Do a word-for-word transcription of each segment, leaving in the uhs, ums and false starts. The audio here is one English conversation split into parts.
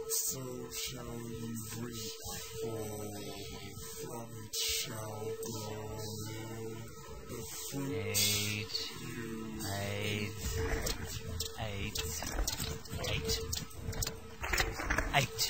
so shall you reap, for from it shall grow the fruit Eight, you eight, eight, eight, eight,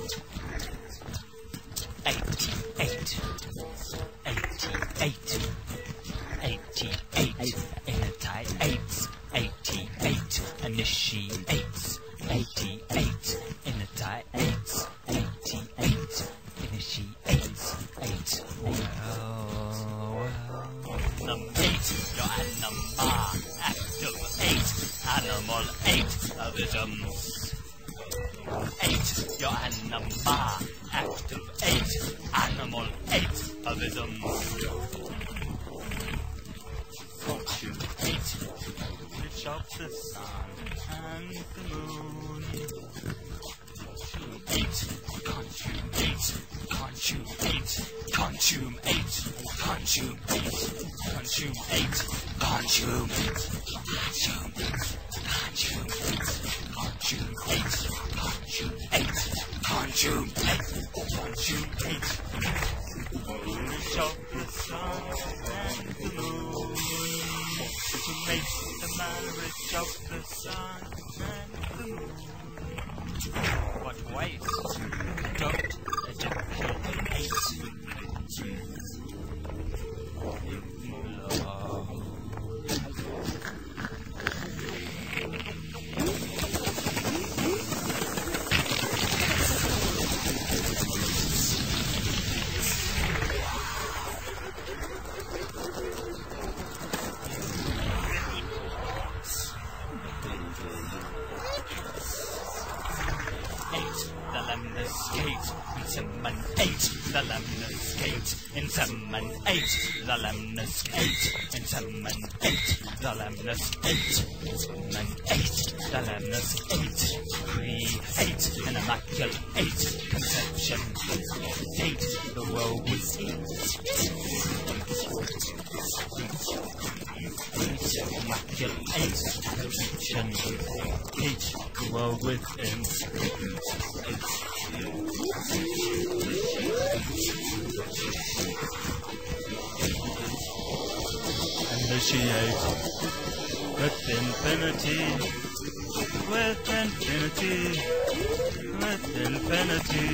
eighty-eight, eighty-eight, eighty-eight, initiates, eighty-eight, initiates, eighty-eight, initiates, eighty-eight, initiates, eight. Well, well. Number eight, your animal, active eight, animal eight, wisdoms. Eight, your animal, active eight, animal eight, wisdoms. Fortune eight, which of the sun and the moon. Eight, consume eight, consume eight, consume eight, consume eight, consume eight, consume eight, consume eight, consume eight, consume eight, consume eight, consume eight, consume eight. Which of the sun and the moon to make the marriage of the sun and the moon? What ways? Don't ejaculate. Love. The lemon skate in seven eight, the lemon skate in seven eight, the lemon skate in seven eight, the lemon skate create an immaculate conception date the world was in. Immaculate conception date the world within. Initiate with infinity, with infinity, with infinity.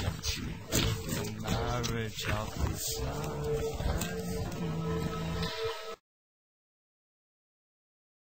Marriage of the sun.